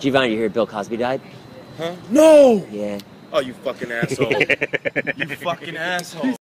Giovanni, you hear Bill Cosby died? Huh? No! Yeah. Oh, you fucking asshole. You fucking asshole.